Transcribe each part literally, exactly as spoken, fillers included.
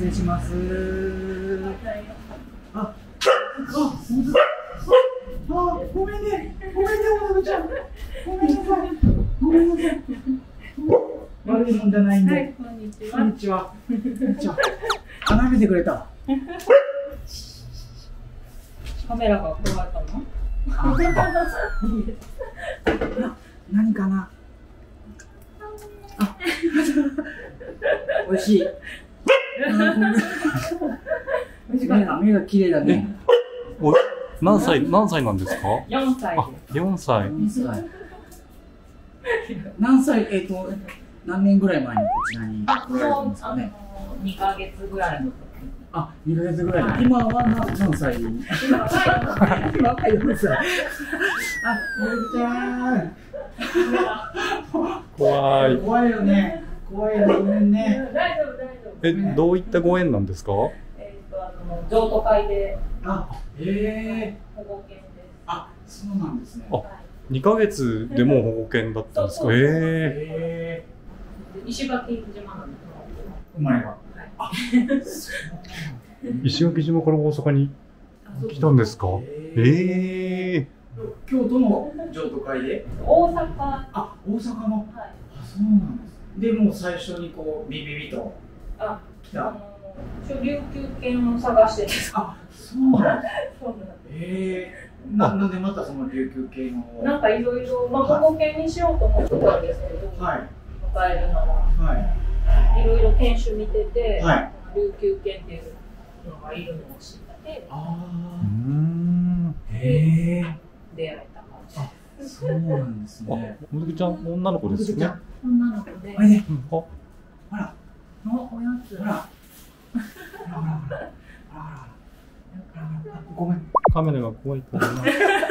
失礼します。あ、あ、あ、ごめんね、ごめんね、おなちゃん。ごめんなさい。ごめんなさい。悪いもんじゃないんで。はい、こんにちは。こんにちは。こんにちは。離めてくれた。 カメラが壊れたの？ あ、何かな。あ、美味しい。目が目が綺麗だね。 お、何歳何歳なんですか？ 四歳です。 四歳。 四歳。何歳えっと何年ぐらい前にこちらに来られたんですかね。 二ヶ月ぐらいの時。 あ、二ヶ月ぐらい。今は何歳？今は四歳。あ、ゆうちゃん。 怖い。 怖いよね。怖いよね。ごめんね。 大丈夫大丈夫。 え、どういったご縁なんですか？ えっとあの譲渡会で。 あ、へえ。 保護犬です。 あ、そうなんですね。 あ、二ヶ月でもう保護犬だったんですか？ええ。 石垣島なんです。 生まれが。あ、 石垣島から大阪に来たんですか？ええ。 京都の譲渡会で。 大阪。 あ、大阪の。 はい。 あ、そうなんです。でもう最初にこうビビビと来た。 あの琉球犬を探してです。 あ、そうなんです。 そうなんです。 ええ。なのでまたその琉球犬を。 なんかいろいろまあ保護犬にしようと思ってたんですけど。はい。迎えるのは。はい。いろいろ犬種見てて。はい。琉球犬っていうのがいるのを知って。ああ。うん。へえ。出会えた感じ。あ、 そうなんですね。 もずくちゃん女の子ですよね。 女の子で。 あれね。 あ、 ほら。 お、おやつ。ほら。 ほらほらほら。ほら。ごめん。 カメラが怖いからな。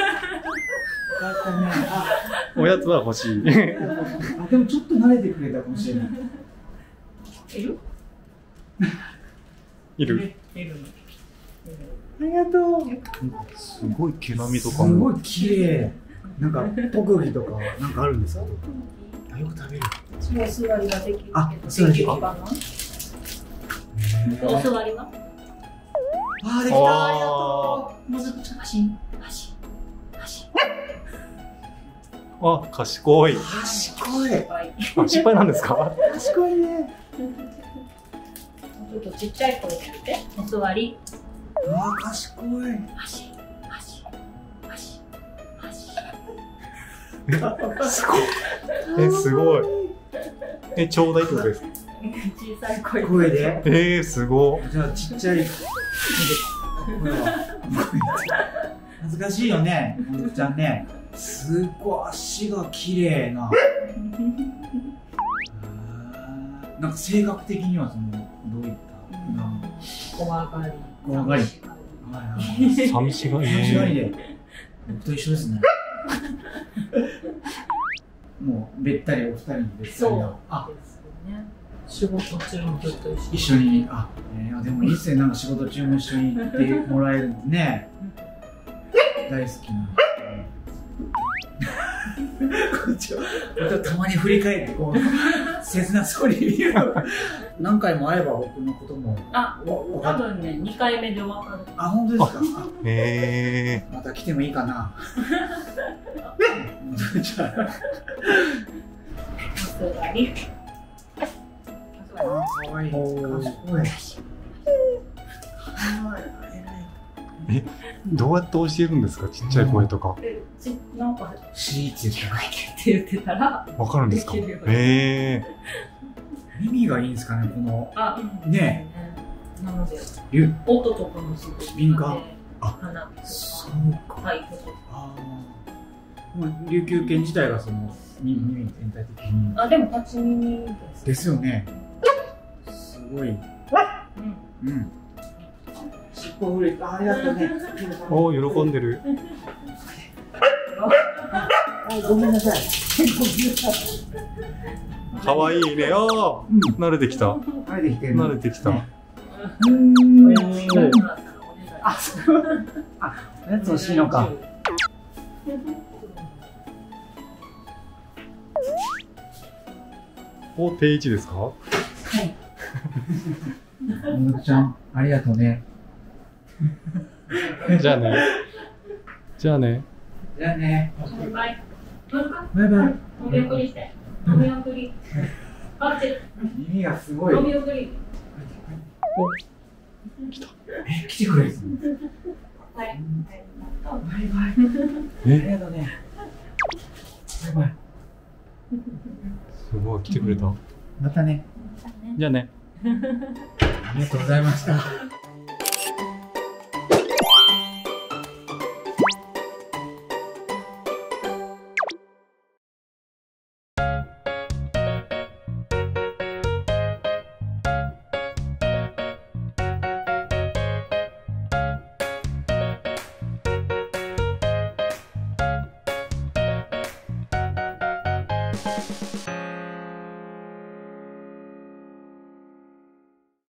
あ、 おやつは欲しい。 あ、でもちょっと慣れてくれたかもしれない。 いる？ いる？ いる。 ありがとう。 すごい毛並みとかすごい綺麗。なんか特技とかなんかあるんですか？あ、よく食べる。 お座りができる。 あ、座りか。 お座りは？ あ、できた。ありがとう。もずくちゃん、足、足、足。 あ、賢い。 賢い。 あ、失敗なんですか？ 賢いね。 ちょっとちっちゃい声で言って。お座り。 あ、賢い。 足、足、足、足。 すごい。え、すごい。え、ちょうだいってことですか？ 小さい声。 声で。 えー、すごい。 じゃあちっちゃい。恥ずかしいよね、もずくちゃんね。すごい足が綺麗な。なんか性格的にはそのどういったな。 怖がり。 怖がり。 寂しがり。 寂しがりで。僕と一緒ですね。もうべったりお二人にべったりな。あ、 仕事中もずっと一緒に。あ、えー、でもいいっすね。なんか仕事中も一緒に行ってもらえるんですね。大好きな。こっちはたまに振り返ってこう切なそうに見る。何回も会えば僕のことも。 あ、多分ねにかいめでわかる。 あ、本当ですか。 へえ。 また来てもいいかな。じゃあ。 お座り。 あ、可愛い。賢い。 え、どうやって教えるんですか？ちっちゃい声とか。 なんかシーって言ってたらわかるんですか？へえ。 耳がいいんですかね、この。 あ、 ね。 なので音とかもすごい敏感。 あ、鼻とか。 そうか。 はい。 ああ。琉球犬自体がその耳全体的に。 あ、でも立ち耳です。 ですよね。すごい。うん。うん。尻尾振れて、ありがとうね。 おお、喜んでる。 あ、ごめんなさい。 可愛いね。ああ、慣れてきた。 慣れてきてる。 慣れてきた。 うん。あ、そう。あ、おやつ欲しいのか。 お、定位置ですか？ はい。 もずくちゃん、ありがとうね。 じゃあね。じゃあね。 じゃあね。 バイバイ。 バイバイ。 お見送りして。お見送り。あっち。 耳がすごい。 お見送り。 来た。 え、来てくれる。 はい。 バイバイ。ありがとうね。バイバイ。 すごい、来てくれた。 またね。 じゃあね。 ありがとうございました。